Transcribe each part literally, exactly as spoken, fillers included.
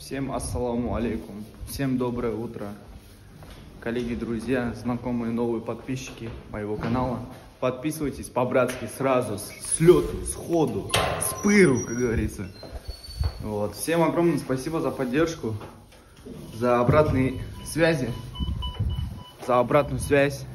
Всем ассаламу алейкум. Всем доброе утро. Коллеги, друзья, знакомые, новые подписчики моего канала. Подписывайтесь по-братски сразу, с лету, с ходу, с пыру, как говорится. Вот. Всем огромное спасибо за поддержку, за обратные связи, за обратную связь.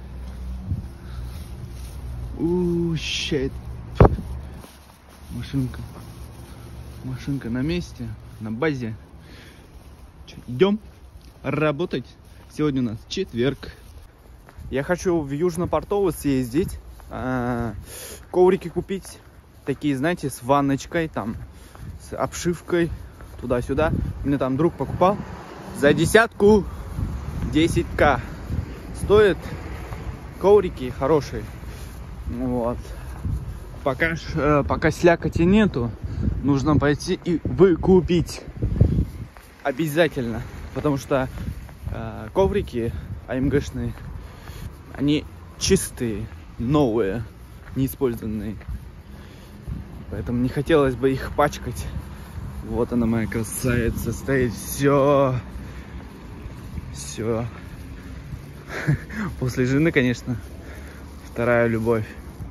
Ууу, щит. Машинка. Машинка на месте, на базе. Че, идем работать. Сегодня у нас четверг. Я хочу в Южно-Портово съездить, э, коврики купить. Такие, знаете, с ванночкой, там, с обшивкой, туда-сюда. Мне там друг покупал за десятку десять ка. Стоят коврики хорошие. Вот. Пока, э, пока слякоти нету, нужно пойти и выкупить. Обязательно. Потому что э, коврики АМГшные, они чистые, новые, неиспользованные. Поэтому не хотелось бы их пачкать. Вот она, моя красавица, стоит. Все. Все. После жены, конечно, вторая любовь.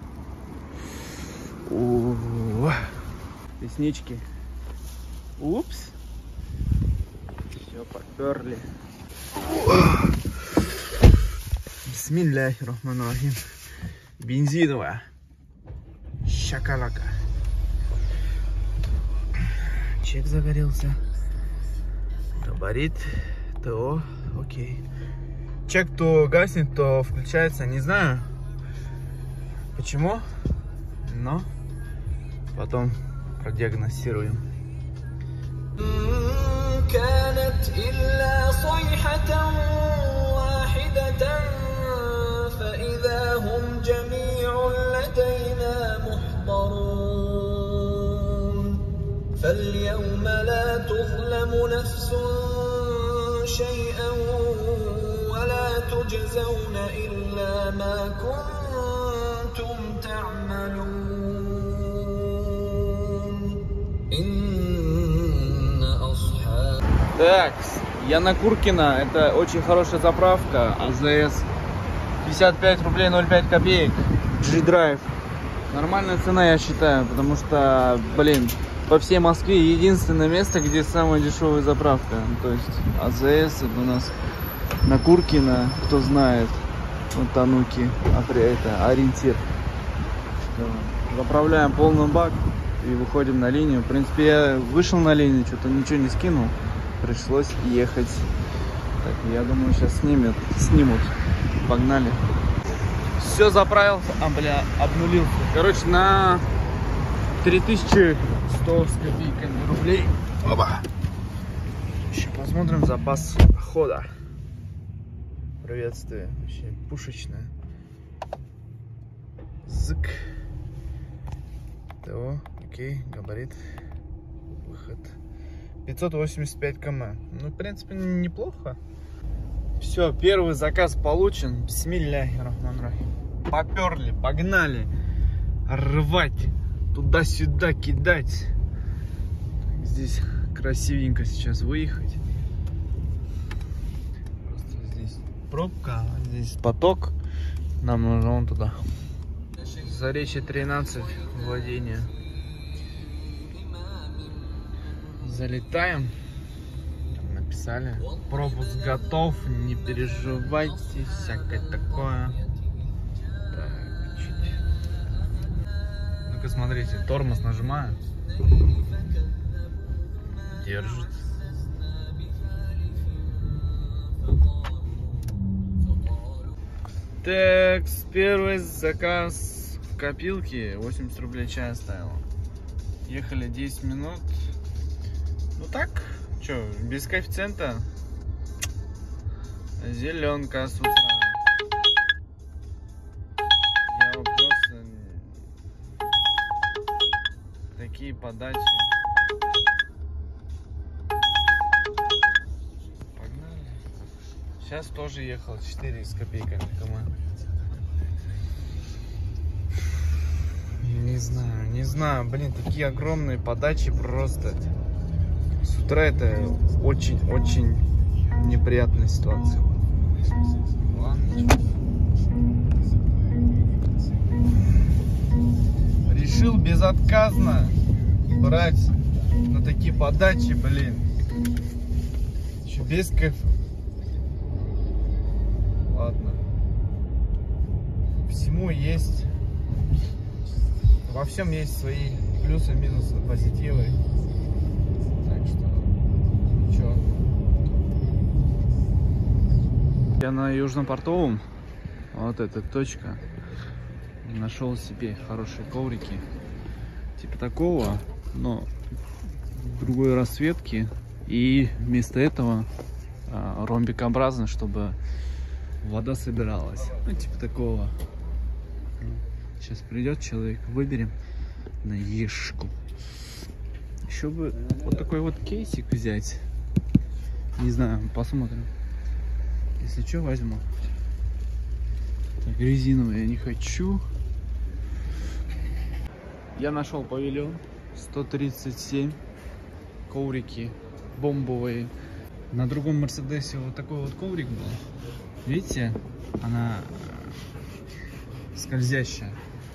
У-у-у. Реснички. Упс. Все, поперли. Бисмилляхи-рахмани-рахим. Бензиновая. Шакалака. Чек загорелся. Габарит. ТО. Окей. Чек то гаснет, то включается. Не знаю почему, но потом продиагностируем. كانت إلا صيحة واحدة فإذا هم جميع لدينا محضرون فاليوم لا تظلم نفس شيئا ولا تجزون إلا ما كنتم تعملون إن أصحاب. Так, я на Куркина. Это очень хорошая заправка. АЗС. пятьдесят пять рублей ноль пять копеек. G-Drive. Нормальная цена, я считаю. Потому что, блин, по всей Москве единственное место, где самая дешевая заправка. То есть АЗС это у нас на Куркина. Кто знает. Вот Тануки. Это ориентир. Заправляем полный бак и выходим на линию. В принципе, я вышел на линию, что-то ничего не скинул. Пришлось ехать. Так, я думаю, сейчас снимет, снимут. Погнали. Все заправился. А, бля, обнулился. Короче, на три тысячи сто с копейками рублей. Оба. Еще посмотрим запас хода. Приветствие. Вообще пушечное. Зык. ТО. Окей. Габарит. Выход. пятьсот восемьдесят пять км. Ну, в принципе, неплохо. Все, первый заказ получен. Бисмилляхи-рахмани-рахим. Поперли, погнали. Рвать. Туда-сюда кидать. Здесь красивенько сейчас выехать. Просто здесь пробка, а здесь поток. Нам нужно вон туда. Заречье тринадцать, владение. Залетаем. Там написали. Пропуск готов, не переживайте, всякое такое. Так, чуть. Ну-ка, смотрите, тормоз нажимаю. Держит. Так, первый заказ в копилке. восемьдесят рублей чай оставил. Ехали десять минут. Ну так, что, без коэффициента. Зеленка с утра. Я вот просто такие подачи. Погнали. Сейчас тоже ехал четыре с копейками км. Не знаю, не знаю, блин, такие огромные подачи просто. С утра это очень-очень неприятная ситуация. Ладно. Решил безотказно брать на такие подачи, блин. Еще без кайфа. Ладно. Всему есть... Во всем есть свои плюсы, минусы, позитивы. Так что... Чё? Я на Южном Портовом. Вот эта точка. Нашел себе хорошие коврики. Типа такого, но другой расцветки. И вместо этого а, ромбикообразно, чтобы вода собиралась. Ну, типа такого. Сейчас придет человек, выберем на ешку. Еще бы вот такой вот кейсик взять. Не знаю, посмотрим. Если что, возьму. Так, резиновый я не хочу. Я нашел павильон сто тридцать семь. Коврики бомбовые. На другом Мерседесе вот такой вот коврик был. Видите, она скользящая.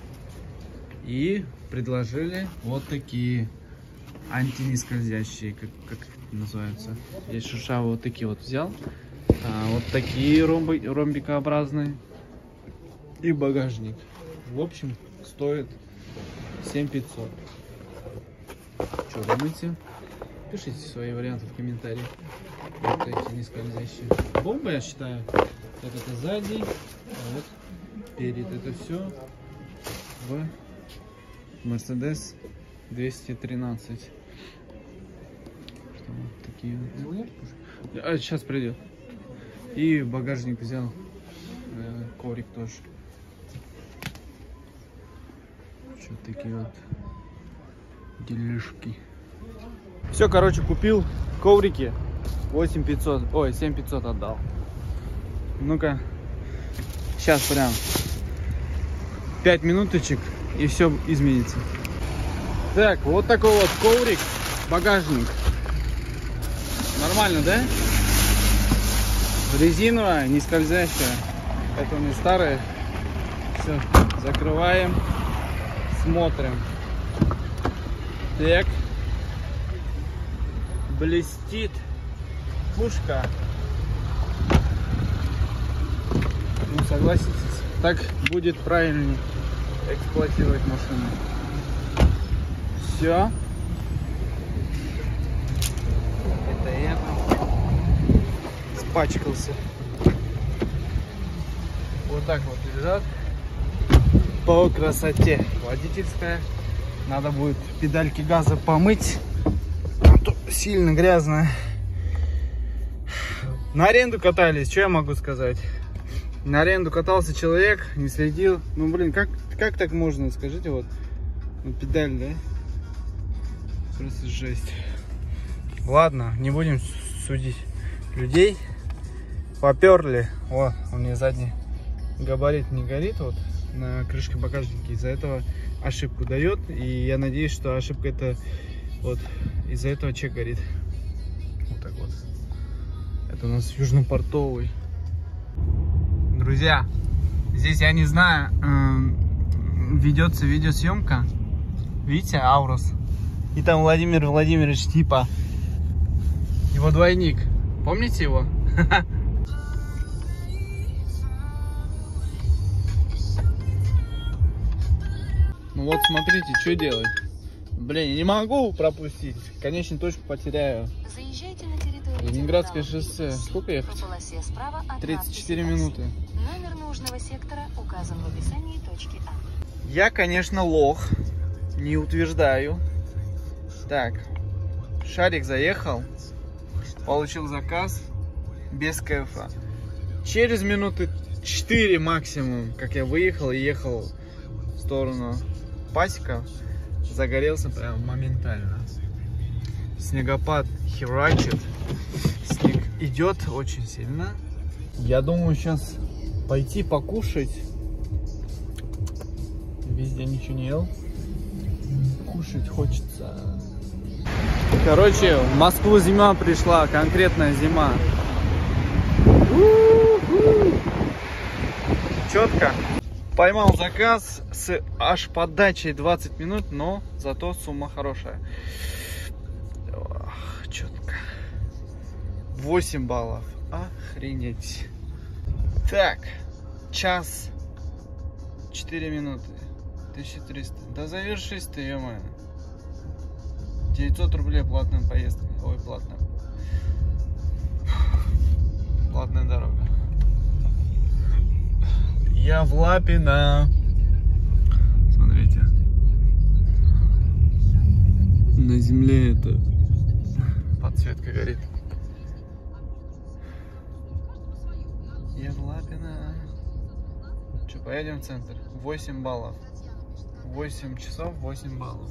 И предложили вот такие антинескользящие, как, как называются. Я шершавые вот такие вот взял. А, вот такие ромби, ромбикообразные. И багажник. В общем, стоит семь тысяч пятьсот. Что думаете? Пишите свои варианты в комментариях. Вот эти нескользящие. Бомба, я считаю. Так, это сзади, а вот перед. Это все в Mercedes двести тринадцать. Вот такие вот. А, сейчас придет. И багажник взял. Э, коврик тоже. Что такие вот делишки. Все, короче, купил коврики. восемь тысяч пятьсот. Ой, семь тысяч пятьсот отдал. Ну-ка. Сейчас прям пять минуточек и все изменится. Так, вот такой вот коврик, багажник. Нормально, да? Резиновая, не скользящая. Это у меня старая. Все, закрываем, смотрим. Так, блестит пушка. Ну, согласитесь, так будет правильнее эксплуатировать машину. Все. Это я испачкался. Вот так вот лежат. По красоте. Водительская. Надо будет педальки газа помыть. А то сильно грязно. На аренду катались, что я могу сказать? На аренду катался человек, не следил. Ну, блин, как, как так можно, скажите, вот. Ну, педаль, да? Просто жесть. Ладно, не будем судить людей. Поперли. О, у меня задний габарит не горит, вот, на крышке багажника. Из-за этого ошибку дает. И я надеюсь, что ошибка это вот из-за этого чек горит. Вот так вот. Это у нас Южно-Портовый. Друзья, здесь я не знаю, э, ведется видеосъемка. Видите, Аурус. И там Владимир Владимирович, типа его двойник. Помните его? Ну вот смотрите, что делать. Блин, я не могу пропустить. Конечную точку потеряю. Заезжайте на территорию Ленинградское шоссе. Сколько ехать? тридцать четыре минуты. Номер нужного сектора указан в описании точки А. Я, конечно, лох. Не утверждаю. Так. Шарик заехал. Получил заказ. Без кайфа. Через минуты четыре максимум, как я выехал и ехал в сторону пасека, загорелся прям моментально. Снегопад херачит. Снег идет очень сильно. Я думаю сейчас пойти покушать. Везде ничего не ел. Кушать хочется. Короче, в Москву зима пришла, конкретная зима. Четко. Поймал заказ с аж подачей двадцать минут, но зато сумма хорошая. Четко. восемь баллов. Охренеть. Так, час четыре минуты. тысяча триста. Да завершись ты, ё-моё. девятьсот рублей платная поездка. Ой, платная. Платная дорога. Я в Лапино. Смотрите. На земле это подсветка горит. Я в Лапино. Че, поедем в центр? восемь баллов. восемь часов, восемь баллов.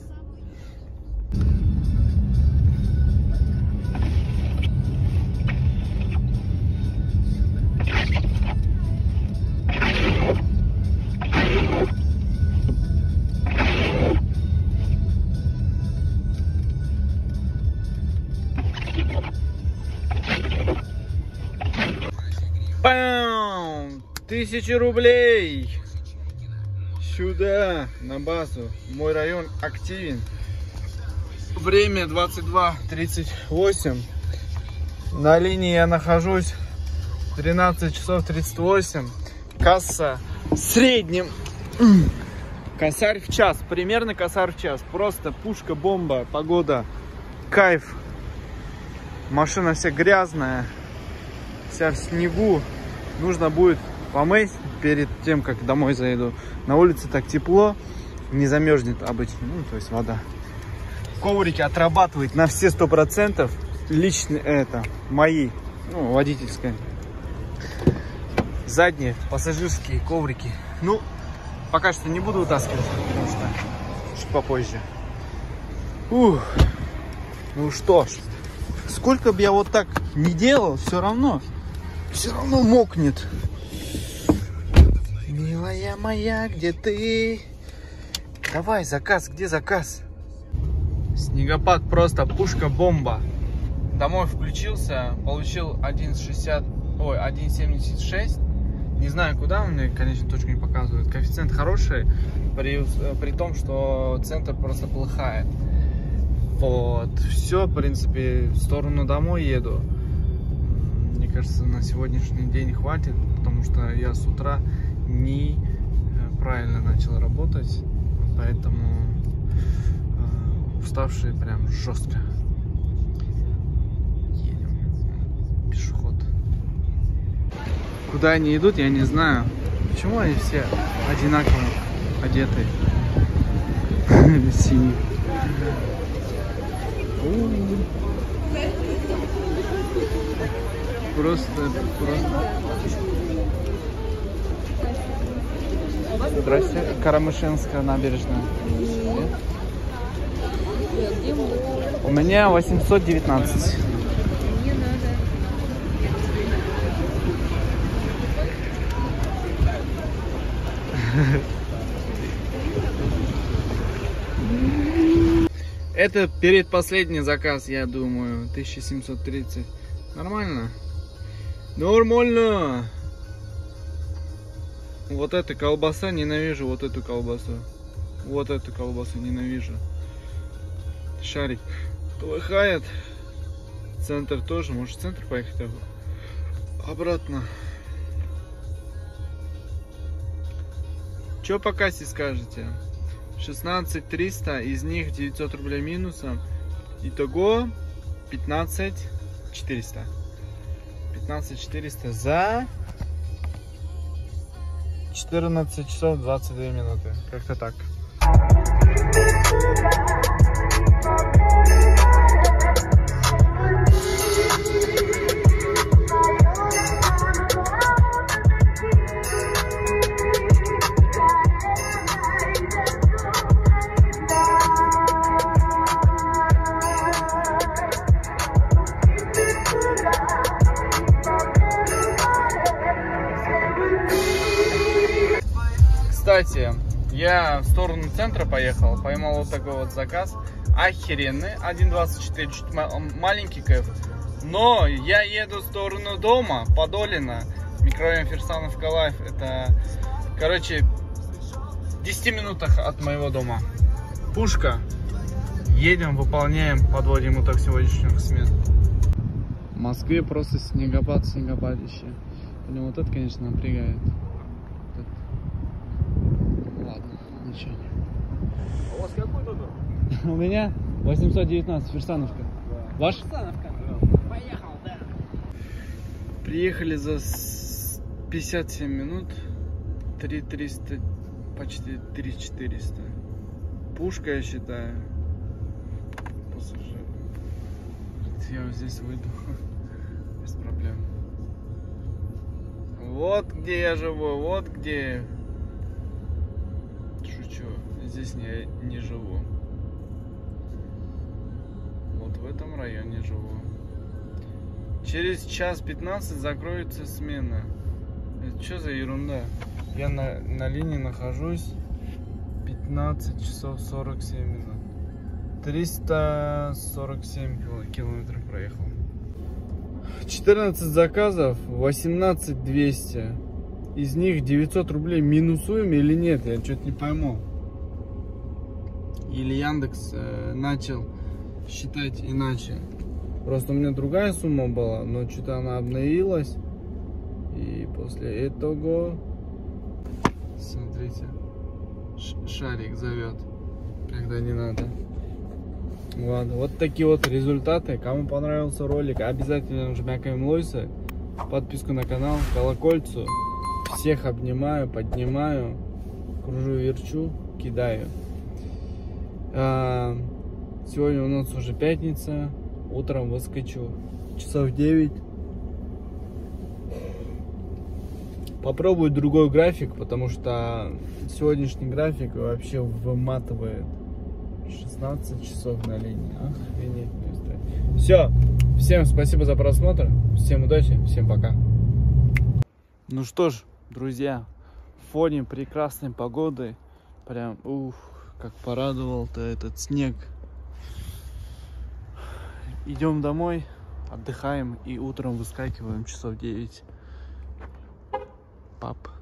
Пам! Тысяча рублей! Сюда, на базу. Мой район активен. Время двадцать два тридцать восемь. На линии я нахожусь тринадцать часов тридцать восемь. Касса в среднем. Косарь в час. Примерно косарь в час. Просто пушка, бомба, погода. Кайф. Машина вся грязная. Вся в снегу. Нужно будет помыть перед тем, как домой заеду. На улице так тепло. Не замерзнет обычно. Ну, то есть вода. Коврики отрабатывают на все сто процентов. Лично это мои. Ну, водительская. Задние пассажирские коврики. Ну, пока что не буду вытаскивать, потому что чуть попозже. Ух. Ну что ж. Сколько бы я вот так не делал, все равно, все равно мокнет. Милая моя, где ты? Давай, заказ, где заказ? Снегопад просто пушка-бомба. Домой включился, получил один шестьдесят, ой, один семьдесят шесть. Не знаю, куда, он мне, конечно, точку не показывает. Коэффициент хороший, при, при том, что центр просто плохая. Вот, все, в принципе, в сторону домой еду. Мне кажется, на сегодняшний день хватит, потому что я с утра не правильно начал работать, поэтому э, уставший прям жестко. Едем. Пешеход. Куда они идут, я не знаю. Почему они все одинаково одеты? Синий. Просто, просто. Здрасте, Карамышинская набережная. У меня восемьсот девятнадцать. Это предпоследний заказ, я думаю, тысяча семьсот тридцать. Нормально? Нормально! Вот эта колбаса, ненавижу вот эту колбасу. Вот эту колбасу ненавижу. Шарик. Плохает. Центр тоже. Может, в центр поехать обратно? Че по кассе скажете? шестнадцать триста, из них девятьсот рублей минусом. Итого пятнадцать четыреста. пятнадцать четыреста за четырнадцать часов двадцать две минуты. Как-то так. Кстати, я в сторону центра поехал, поймал вот такой вот заказ. охеренный. один двадцать четыре, чуть маленький кайф. Но я еду в сторону дома, Подолино, микрорайон Фирсановка Лайф. Это, короче, в десяти минутах от моего дома. Пушка. Едем, выполняем, подводим итог сегодняшних смен. В Москве просто снегопад, снегопадище. Ну вот это, конечно, напрягает. Вот это. Ладно, ничего. А у вас какой тут? У меня восемьсот девятнадцать, Фирсановка. Да. Ваш? Фирсановка. Да. Поехал, да. Приехали за пятьдесят семь минут. три триста, почти три четыреста. Пушка, я считаю. Пассажир. Я вот здесь выйду. Без проблем. Вот где я живу, вот где. Шучу. Здесь не, не живу. Вот в этом районе живу. Через час пятнадцать закроется смена. Это что за ерунда? Я на, на линии нахожусь пятнадцать часов сорок семь минут. триста сорок семь километров проехал. четырнадцать заказов, восемнадцать двести. Из них девятьсот рублей минусуем или нет? Я что-то не пойму. Или Яндекс э, начал считать иначе. Просто у меня другая сумма была, но что-то она обновилась. И после этого, смотрите, шарик зовет, когда не надо. Вот, вот такие вот результаты. Кому понравился ролик, обязательно жмякаем лойсы, подписку на канал, колокольцу. Всех обнимаю, поднимаю, кружу, верчу, кидаю. А, сегодня у нас уже пятница. Утром выскочу часов девять. Попробую другой график, потому что сегодняшний график вообще выматывает. шестнадцать часов на линии. Охренеть. Все. Всем спасибо за просмотр. Всем удачи. Всем пока. Ну что ж, друзья, в фоне прекрасной погоды, прям, ух, как порадовал-то этот снег. Идем домой, отдыхаем и утром выскакиваем часов девять. Пап.